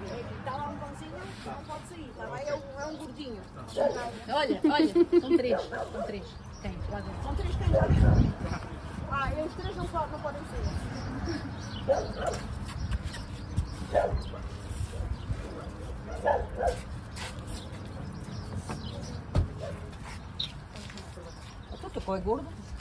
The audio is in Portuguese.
Está lá um pãozinho, não pode sair, está bem? É um gordinho. Olha, são três. Quem? Lá dentro. São 3 cães lá dentro. E os 3 não podem sair. O teu é gordo?